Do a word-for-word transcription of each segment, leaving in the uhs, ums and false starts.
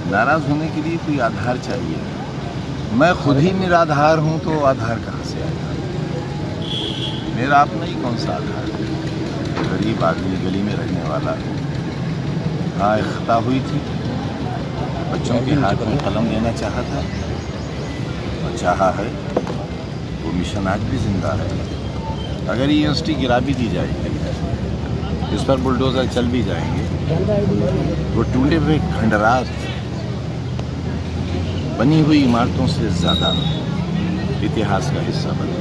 नाराज़ होने के लिए कोई आधार चाहिए। मैं खुद ही निराधार हूँ तो आधार कहाँ से आएगा? मेरा अपना ही कौन सा आधार है? गरीब आदमी, गली में रहने वाला। हाँ, एक खता हुई थी, बच्चों के हाथ में कलम देना चाहा था और चाहा है, वो मिशन आज भी जिंदा है। अगर ये यूनिवर्सिटी गिरा भी दी जाएगी, इस पर बुलडोज़र चल भी जाएंगे, वो टूटे हुए खंडरात बनी हुई इमारतों से ज़्यादा इतिहास का हिस्सा बने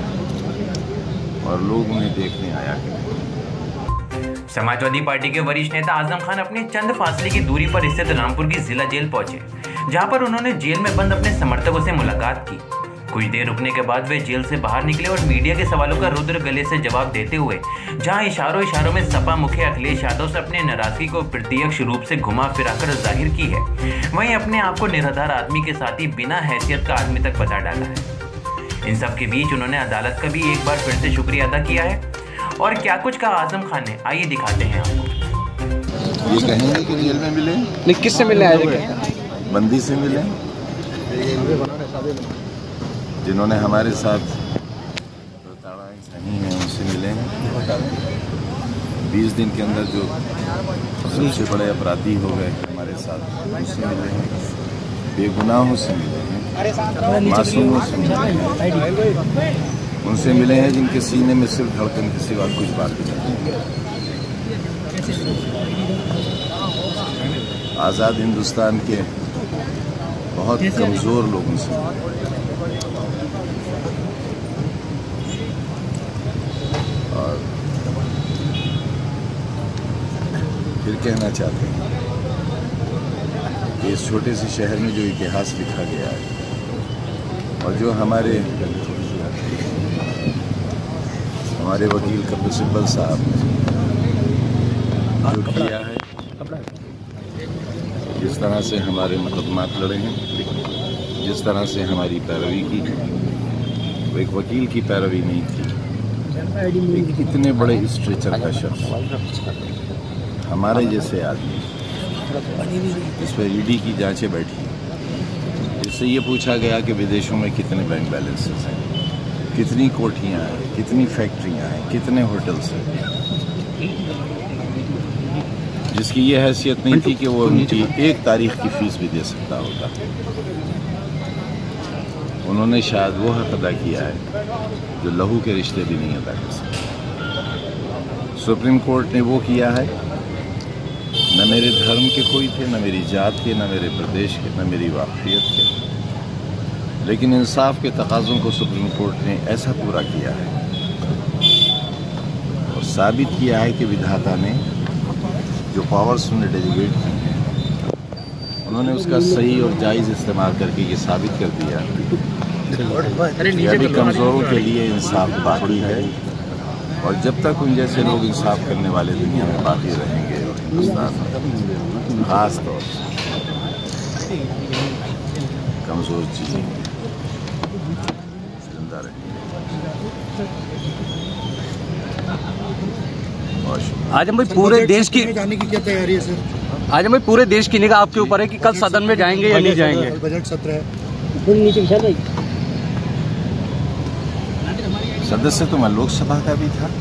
और लोग उन्हें देखने आया करें। समाजवादी पार्टी के वरिष्ठ नेता आजम खान अपने चंद फासले की दूरी पर स्थित रामपुर की जिला जेल पहुंचे, जहां पर उन्होंने जेल में बंद अपने समर्थकों से मुलाकात की। कुछ देर रुकने के बाद वे जेल से बाहर निकले और मीडिया के सवालों का रुद्र गले से जवाब देते हुए जहां इशारों इशारों में सपा मुखिया अखिलेश यादव से अपने नाराजगी को प्रत्यक्ष रूप से घुमा फिराकर जाहिर की है, वहीं अपने आप को निराधार आदमी के साथ ही बिना हैसियत का आदमी तक बता डाला है। इन सब के बीच उन्होंने अदालत का भी एक बार फिर से शुक्रिया अदा किया है। और क्या कुछ कहा आजम खान ने, आइए दिखाते हैं आपको। ये कहेंगे कि जेल में मिले? नहीं, किससे मिलने आए थे? बंदी से मिले, जिन्होंने हमारे साथ प्रताड़नाएं सही हैं उनसे मिले हैं। बीस दिन के अंदर जो सबसे बड़े अपराधी हो गए हमारे साथ उनसे मिले हैं, बेगुनाहों से मिले हैं, मासूमों से मिले हैं, उनसे मिले हैं जिनके सीने में सिर्फ धड़कन के सिवा कुछ बात नहीं। आज़ाद हिंदुस्तान के बहुत कमज़ोर लोगों से और फिर कहना चाहते हैं कि इस छोटे से शहर में जो इतिहास लिखा गया है और जो हमारे हमारे वकील कपिल सिब्बल साहब ने जो किया है, जिस तरह से हमारे मुकदमात लड़े हैं, जिस तरह से हमारी पैरवी की, वो एक वकील की पैरवी नहीं थी। एक इतने बड़े स्ट्रेचर का शख्स, हमारे जैसे आदमी, इस पर ईडी की जांचें बैठी, इससे ये पूछा गया कि विदेशों में कितने बैंक बैलेंसेस हैं, कितनी कोठियाँ हैं, कितनी फैक्ट्रियाँ हैं, कितने होटल्स हैं, जिसकी ये हैसियत नहीं थी कि वो उनकी एक तारीख की फीस भी दे सकता होता। उन्होंने शायद वो हक अदा किया है जो लहू के रिश्ते भी नहीं अदा कर सकते। सुप्रीम कोर्ट ने वो किया है, न मेरे धर्म के कोई थे, न मेरी जात के, न मेरे प्रदेश के, न मेरी वाक़ियत के, लेकिन इंसाफ के तकाज़ों को सुप्रीम कोर्ट ने ऐसा पूरा किया है और साबित किया है कि विधाता ने जो पावर्स उन्हें डेलीगेट की हैं, उन्होंने उसका सही और जायज़ इस्तेमाल करके ये साबित कर दिया कि अभी कमज़ोरों के लिए इंसाफ बाकी है और जब तक उन जैसे लोग इंसाफ करने वाले दुनिया में बाकी रहेंगे, हिंदुस्तान में खास तौर से कमज़ोर चीज़ें जिंदा रहेंगे। आजम भाई, पूरे देश की जाने की क्या तैयारी है सर? आजम भाई, पूरे देश की निगाह आपके ऊपर है कि कल सदन में जाएंगे या नहीं जाएंगे? बजट सत्र है, सदस्य तो मैं लोकसभा का भी था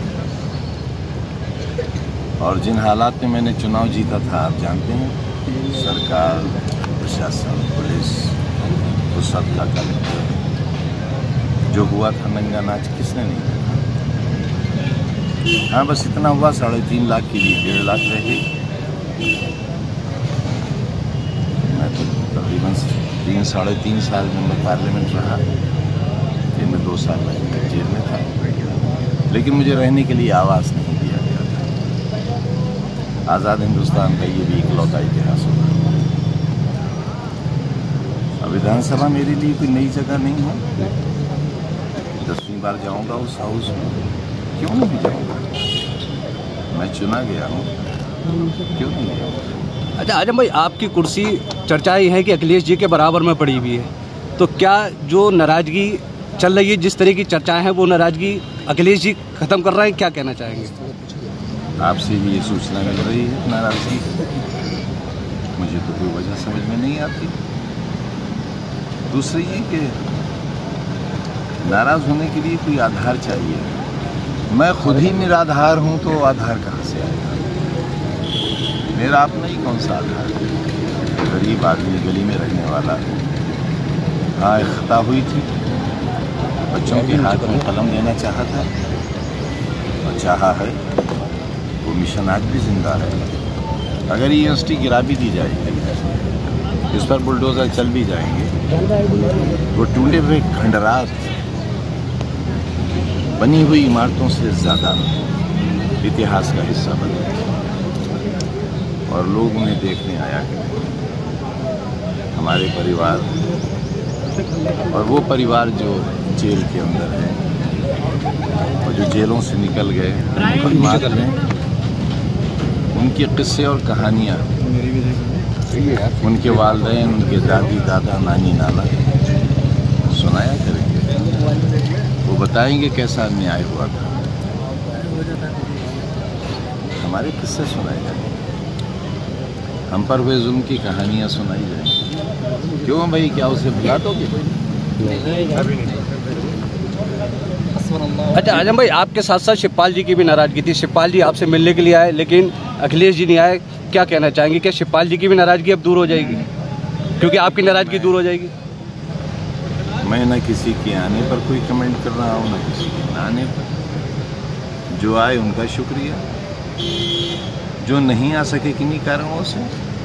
और जिन हालात में मैंने चुनाव जीता था आप जानते हैं, सरकार, प्रशासन, पुलिस, तो सबका कलेक्टर, जो हुआ था नंगा नाच किसने नहीं देखा। हाँ, बस इतना हुआ, साढ़े तीन लाख के लिए डेढ़ लाख रहे। मैं तो तकरीबन तीन साढ़े तीन साल में मैं पार्लियामेंट रहा, जिनमें दो साल में जेल में था, लेकिन मुझे रहने के लिए आवाज़ नहीं दिया गया था। आज़ाद हिंदुस्तान का ये भी इकलौता इतिहास होगा। अब विधानसभा मेरे लिए कोई नई जगह नहीं है, दसवीं बार जाऊंगा उस हाउस में, क्यों नहीं जाऊंगा? मैं चुना गया हूँ, क्यों नहीं जाऊंगा? अच्छा आजम भाई, आपकी कुर्सी चर्चाएं है कि अखिलेश जी के बराबर में पड़ी हुई है, तो क्या जो नाराजगी चल रही है, जिस तरह की चर्चाएं हैं, वो नाराजगी अखिलेश जी खत्म कर रहे हैं? क्या कहना चाहेंगे? आपसे भी ये सूचना मिल रही है नाराजगी? मुझे तो कोई वजह समझ में नहीं आती। दूसरी ये कि नाराज़ होने के लिए कोई आधार चाहिए। मैं खुद ही निराधार हूँ तो आधार कहाँ से आएगा? मेरा अपना ही कौन सा आधार है? गरीब आदमी, गली में रहने वाला। हाँ, एक खता हुई थी, बच्चों के हाथ में कलम देना चाहा था और चाहा है। वो मिशन आज भी जिंदा है। अगर ये यूनिवर्सिटी गिरा भी दी जाएगी, इस पर बुलडोजर चल भी जाएंगे, वो टूटे हुए खंडरात बनी हुई इमारतों से ज़्यादा इतिहास का हिस्सा बने और लोग उन्हें देखने आया करें। हमारे परिवार और वो परिवार जो जेल के अंदर है और जो जेलों से निकल गए, मुकदमात में उनके किस्से और कहानियाँ उनके वालिदैन, उनके दादी दादा, नानी नाना सुनाया करेंगे। वो बताएंगे कैसा अन्याय हुआ था। हमारे किस्से सुनाए जाएंगे, हम पर हुए जुल्म की कहानियाँ सुनाई जाएंगी। क्यों भाई, क्या उसे भुला दोगे? अच्छा आजम भाई, आपके साथ साथ शिवपाल जी की भी नाराजगी थी। शिवपाल जी आपसे मिलने के लिए आए लेकिन अखिलेश जी नहीं आए। क्या कहना चाहेंगे, क्या शिवपाल जी की भी नाराजगी अब दूर हो जाएगी, क्योंकि आपकी नाराजगी दूर हो जाएगी? मैं न किसी के आने पर कोई कमेंट कर रहा हूँ, न किसी के न आने पर। जो आए उनका शुक्रिया, जो नहीं आ सके किन्हीं कारणों से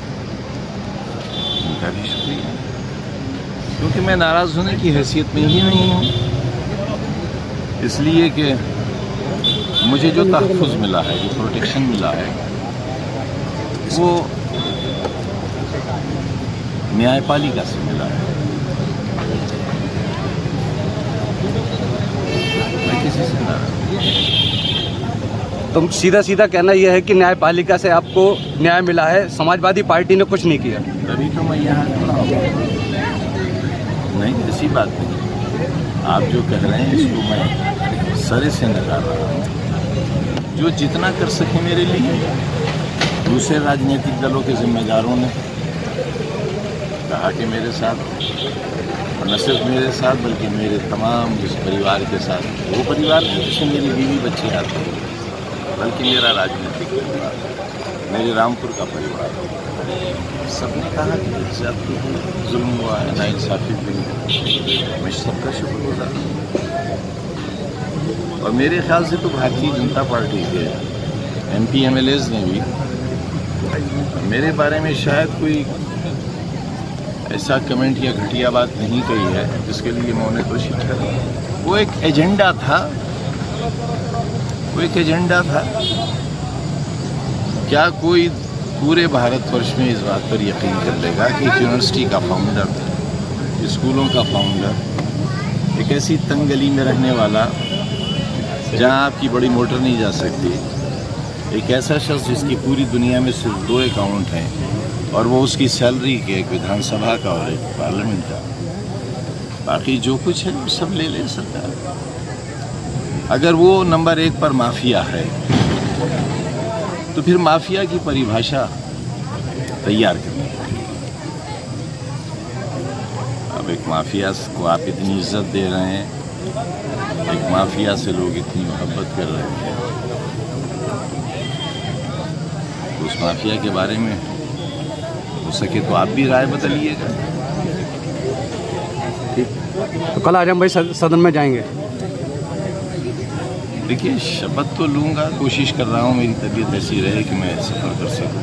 उनका भी शुक्रिया, क्योंकि मैं नाराज़ होने की हैसियत में ही नहीं हूँ। इसलिए कि मुझे जो तहफ़्फ़ुज़ मिला है, जो प्रोटेक्शन मिला है, वो न्यायपालिका से मिला है। मैं किसी से नाराज़। तो सीधा सीधा कहना यह है कि न्यायपालिका से आपको न्याय मिला है, समाजवादी पार्टी ने कुछ नहीं किया। तभी तो मैं यहाँ खड़ा हूँ। नहीं, ऐसी बात नहीं। आप जो कह रहे हैं इसको मैं सरे से नकार रहा हूँ। जो जितना कर सके मेरे लिए, दूसरे राजनीतिक दलों के जिम्मेदारों ने कहा कि मेरे साथ, और न सिर्फ मेरे साथ बल्कि मेरे तमाम जिस परिवार के साथ, वो परिवार में जिसमें मेरी बीवी बच्चे आते हैं, बल्कि मेरा राजनीतिक परिवार, मेरे रामपुर का परिवार, सबने कहा कि जब जुल्म हुआ है, नाइंसाफ़ी हुई है, मैं सबका शुक्रगुज़ार हूँ। और मेरे ख्याल से तो भारतीय जनता पार्टी के MP MLAs ने भी मेरे बारे में शायद कोई ऐसा कमेंट या घटिया बात नहीं कही है जिसके लिए मैं उन्हें दोषी ठहराऊं। वो एक एजेंडा था, वो एक एजेंडा था। क्या कोई पूरे भारतवर्ष में इस बात पर यकीन कर लेगा कि एक यूनिवर्सिटी का फाउंडर, स्कूलों का फाउंडर, एक ऐसी तंग गली में रहने वाला जहां आपकी बड़ी मोटर नहीं जा सकती, एक ऐसा शख्स जिसकी पूरी दुनिया में सिर्फ दो अकाउंट हैं और वो उसकी सैलरी के, एक विधानसभा का और एक पार्लियामेंट का, बाकी जो कुछ है वो सब ले ले सरकार। अगर वो नंबर एक पर माफिया है तो फिर माफिया की परिभाषा तैयार करनी है। अब एक माफिया को आप इतनी इज्जत दे रहे हैं, एक माफिया से लोग इतनी मोहब्बत कर रहे हैं, तो उस माफिया के बारे में हो सके तो आप भी राय बदलिएगा। ठीक, तो कल आजम भाई सदन में जाएंगे? देखिए, शपथ तो लूँगा, कोशिश कर रहा हूँ मेरी तबीयत ऐसी रहे कि मैं सफ़र कर सकूँ।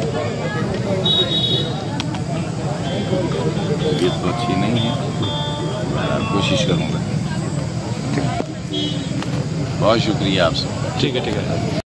तबीयत तो अच्छी नहीं है, मैं कोशिश करूँगा। बहुत शुक्रिया आपसे। ठीक है, ठीक है।